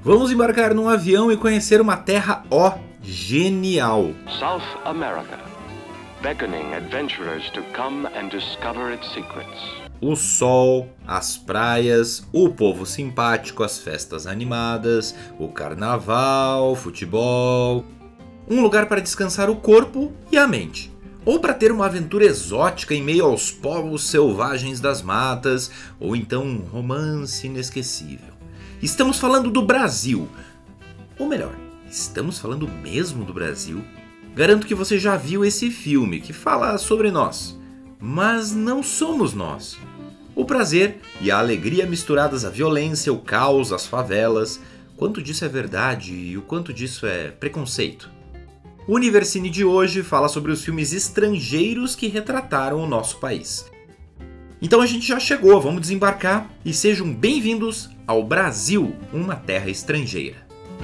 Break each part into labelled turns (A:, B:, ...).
A: Vamos embarcar num avião e conhecer uma terra, genial.
B: South America, beckoning adventurers to come and discover its secrets.
A: O sol, as praias, o povo simpático, as festas animadas, o carnaval, futebol. Um lugar para descansar o corpo e a mente. Ou para ter uma aventura exótica em meio aos povos selvagens das matas, ou então um romance inesquecível. Estamos falando do Brasil. Ou melhor, estamos falando mesmo do Brasil? Garanto que você já viu esse filme que fala sobre nós. Mas não somos nós. O prazer e a alegria misturadas à violência, o caos, as favelas. Quanto disso é verdade e o quanto disso é preconceito? O Universine de hoje fala sobre os filmes estrangeiros que retrataram o nosso país. Então a gente já chegou, vamos desembarcar e sejam bem-vindos ao Brasil, uma terra estrangeira.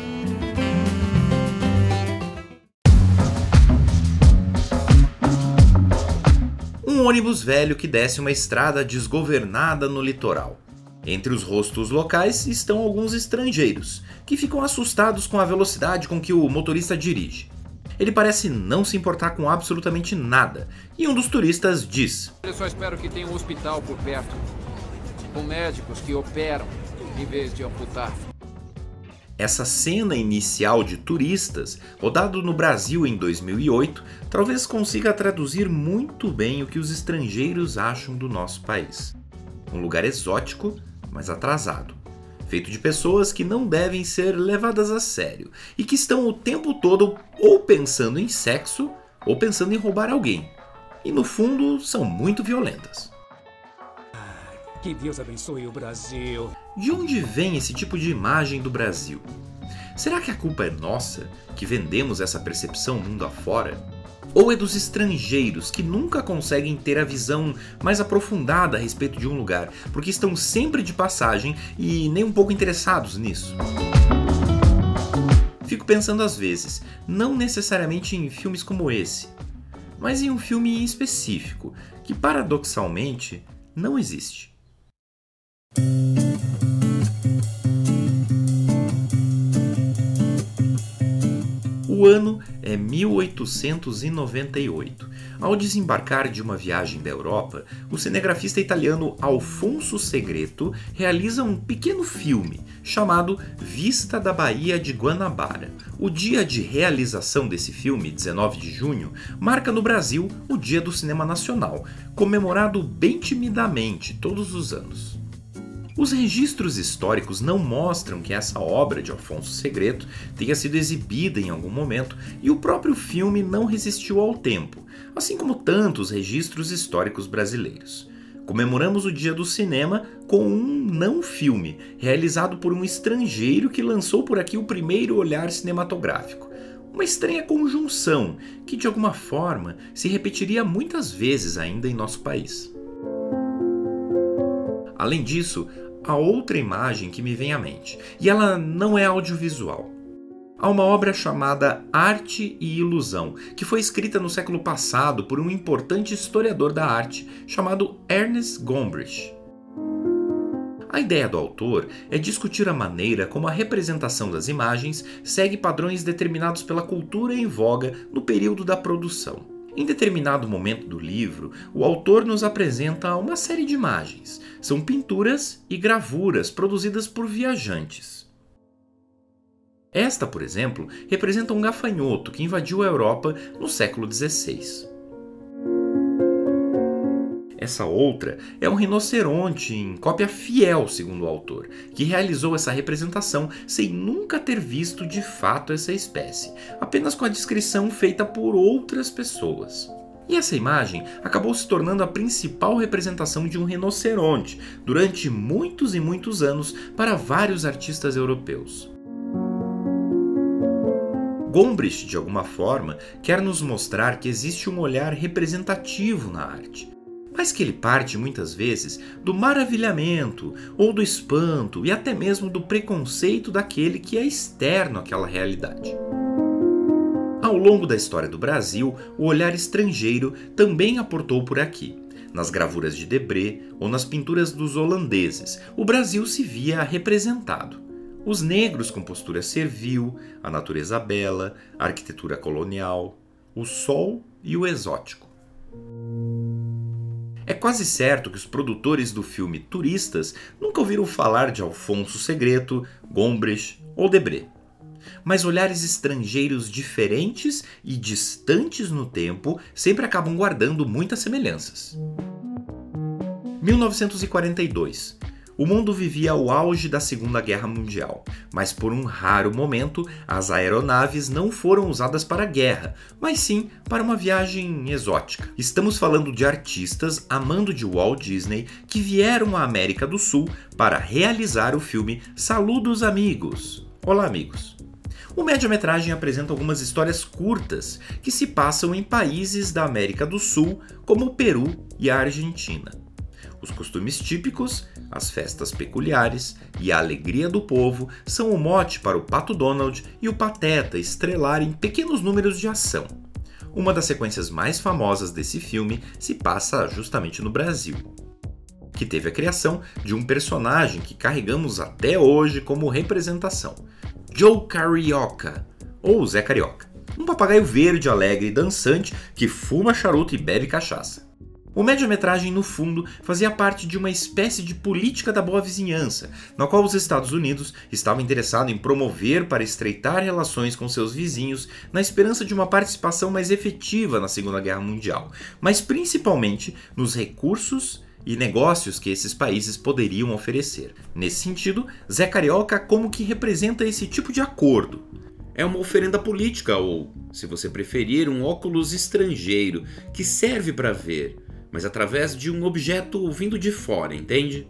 A: Um ônibus velho que desce uma estrada desgovernada no litoral. Entre os rostos locais estão alguns estrangeiros, que ficam assustados com a velocidade com que o motorista dirige. Ele parece não se importar com absolutamente nada, e um dos turistas diz:
C: "Eu só espero que tenha um hospital por perto, com médicos que operam em vez de amputar."
A: Essa cena inicial de turistas, rodado no Brasil em 2008, talvez consiga traduzir muito bem o que os estrangeiros acham do nosso país. Um lugar exótico, mas atrasado. Feito de pessoas que não devem ser levadas a sério e que estão o tempo todo ou pensando em sexo ou pensando em roubar alguém. E no fundo são muito violentas.
D: Que Deus abençoe o Brasil.
A: De onde vem esse tipo de imagem do Brasil? Será que a culpa é nossa, que vendemos essa percepção mundo afora? Ou é dos estrangeiros que nunca conseguem ter a visão mais aprofundada a respeito de um lugar, porque estão sempre de passagem e nem um pouco interessados nisso? Fico pensando às vezes, não necessariamente em filmes como esse, mas em um filme específico, que paradoxalmente não existe. O ano é 1898. Ao desembarcar de uma viagem da Europa, o cinegrafista italiano Alfonso Segreto realiza um pequeno filme chamado Vista da Baía de Guanabara. O dia de realização desse filme, 19 de junho, marca no Brasil o Dia do Cinema Nacional, comemorado bem timidamente todos os anos. Os registros históricos não mostram que essa obra de Alfonso Segreto tenha sido exibida em algum momento e o próprio filme não resistiu ao tempo, assim como tantos registros históricos brasileiros. Comemoramos o Dia do Cinema com um não-filme, realizado por um estrangeiro que lançou por aqui o primeiro olhar cinematográfico. Uma estranha conjunção que, de alguma forma, se repetiria muitas vezes ainda em nosso país. Além disso, há outra imagem que me vem à mente, e ela não é audiovisual. Há uma obra chamada Arte e Ilusão, que foi escrita no século passado por um importante historiador da arte chamado Ernest Gombrich. A ideia do autor é discutir a maneira como a representação das imagens segue padrões determinados pela cultura em voga no período da produção. Em determinado momento do livro, o autor nos apresenta uma série de imagens. São pinturas e gravuras produzidas por viajantes. Esta, por exemplo, representa um gafanhoto que invadiu a Europa no século XVI. Essa outra é um rinoceronte em cópia fiel, segundo o autor, que realizou essa representação sem nunca ter visto de fato essa espécie, apenas com a descrição feita por outras pessoas. E essa imagem acabou se tornando a principal representação de um rinoceronte durante muitos e muitos anos para vários artistas europeus. Gombrich, de alguma forma, quer nos mostrar que existe um olhar representativo na arte, mas que ele parte muitas vezes do maravilhamento ou do espanto e até mesmo do preconceito daquele que é externo àquela realidade. Ao longo da história do Brasil, o olhar estrangeiro também aportou por aqui. Nas gravuras de Debré ou nas pinturas dos holandeses, o Brasil se via representado. os negros com postura servil, a natureza bela, a arquitetura colonial, o sol e o exótico. É quase certo que os produtores do filme Turistas nunca ouviram falar de Alfonso Segreto, Gombrich ou Debré. Mas olhares estrangeiros diferentes e distantes no tempo sempre acabam guardando muitas semelhanças. 1942. O mundo vivia o auge da Segunda Guerra Mundial, mas por um raro momento as aeronaves não foram usadas para a guerra, mas sim para uma viagem exótica. Estamos falando de artistas a mando de Walt Disney que vieram à América do Sul para realizar o filme Saludos Amigos. Olá, amigos! O média-metragem apresenta algumas histórias curtas que se passam em países da América do Sul, como o Peru e a Argentina. Os costumes típicos, as festas peculiares e a alegria do povo são o mote para o Pato Donald e o Pateta estrelarem pequenos números de ação. Uma das sequências mais famosas desse filme se passa justamente no Brasil, que teve a criação de um personagem que carregamos até hoje como representação, Joe Carioca, ou Zé Carioca, um papagaio verde, alegre e dançante que fuma charuto e bebe cachaça. O média-metragem, no fundo, fazia parte de uma espécie de política da boa vizinhança, na qual os Estados Unidos estavam interessados em promover para estreitar relações com seus vizinhos na esperança de uma participação mais efetiva na Segunda Guerra Mundial, mas principalmente nos recursos e negócios que esses países poderiam oferecer. Nesse sentido, Zé Carioca como que representa esse tipo de acordo. É uma oferenda política ou, se você preferir, um óculos estrangeiro que serve para ver, mas através de um objeto vindo de fora, entende?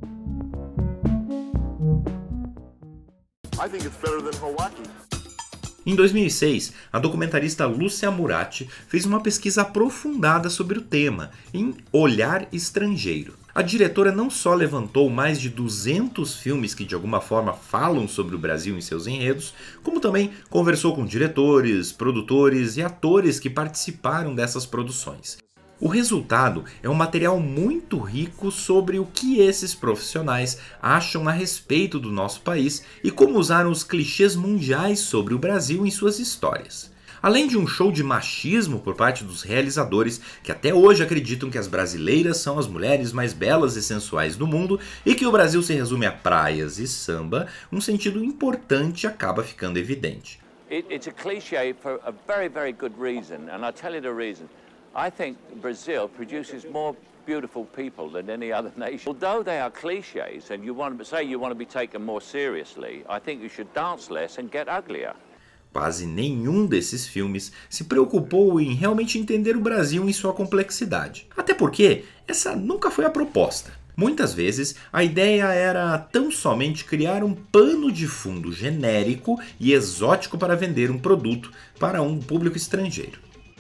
E: I think it's better than Hawaii.
A: Em 2006, a documentarista Lúcia Murati fez uma pesquisa aprofundada sobre o tema, em Olhar Estrangeiro. A diretora não só levantou mais de 200 filmes que de alguma forma falam sobre o Brasil em seus enredos, como também conversou com diretores, produtores e atores que participaram dessas produções. O resultado é um material muito rico sobre o que esses profissionais acham a respeito do nosso país e como usaram os clichês mundiais sobre o Brasil em suas histórias. Além de um show de machismo por parte dos realizadores, que até hoje acreditam que as brasileiras são as mulheres mais belas e sensuais do mundo e que o Brasil se resume a praias e samba, um sentido importante acaba ficando evidente.
F: It's a cliché for a very, very good reason, and I'll tell you the reason. I think Brazil produces more beautiful people than any other nation. Although they are clichés and you want to be taken more seriously, I think you should dance less and get uglier.
A: Quase nenhum desses filmes se preocupou em realmente entender o Brasil em sua complexidade. Até porque essa nunca foi a proposta. Muitas vezes a ideia era tão somente criar um pano de fundo genérico e exótico para vender um produto para um público estrangeiro.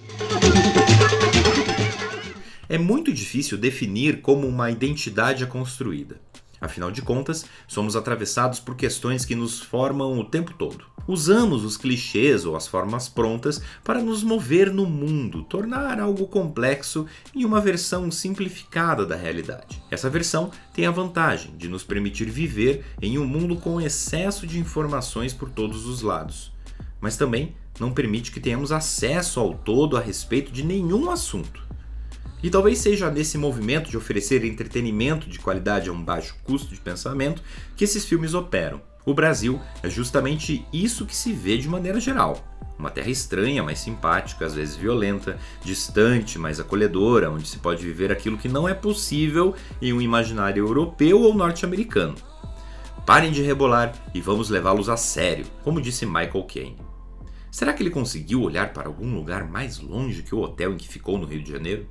A: É muito difícil definir como uma identidade é construída. Afinal de contas, somos atravessados por questões que nos formam o tempo todo. Usamos os clichês ou as formas prontas para nos mover no mundo, tornar algo complexo em uma versão simplificada da realidade. Essa versão tem a vantagem de nos permitir viver em um mundo com excesso de informações por todos os lados, mas também não permite que tenhamos acesso ao todo a respeito de nenhum assunto. E talvez seja nesse movimento de oferecer entretenimento de qualidade a um baixo custo de pensamento que esses filmes operam. O Brasil é justamente isso que se vê de maneira geral. Uma terra estranha, mas simpática, às vezes violenta, distante, mas acolhedora, onde se pode viver aquilo que não é possível em um imaginário europeu ou norte-americano. Parem de rebolar e vamos levá-los a sério, como disse Michael Caine. Será que ele conseguiu olhar para algum lugar mais longe que o hotel em que ficou no Rio de Janeiro?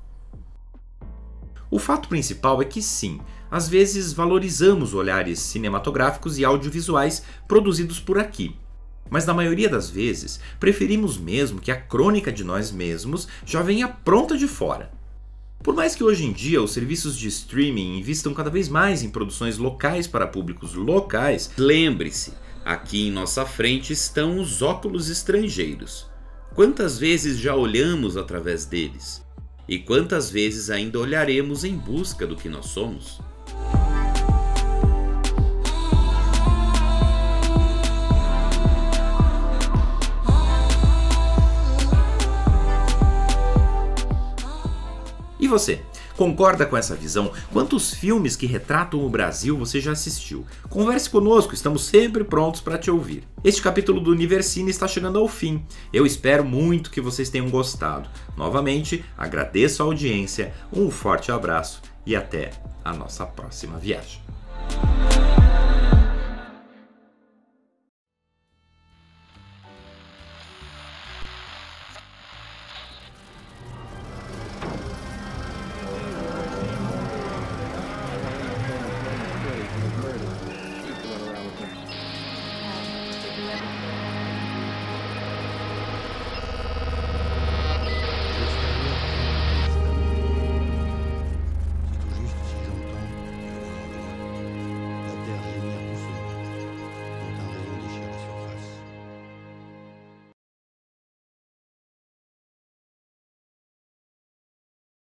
A: O fato principal é que sim, às vezes valorizamos olhares cinematográficos e audiovisuais produzidos por aqui. Mas na maioria das vezes, preferimos mesmo que a crônica de nós mesmos já venha pronta de fora. Por mais que hoje em dia os serviços de streaming invistam cada vez mais em produções locais para públicos locais, lembre-se, aqui em nossa frente estão os óculos estrangeiros. Quantas vezes já olhamos através deles? E quantas vezes ainda olharemos em busca do que nós somos? você? Concorda com essa visão? Quantos filmes que retratam o Brasil você já assistiu? Converse conosco, estamos sempre prontos para te ouvir. Este capítulo do Universine está chegando ao fim. Eu espero muito que vocês tenham gostado. Novamente, agradeço a audiência, um forte abraço e até a nossa próxima viagem.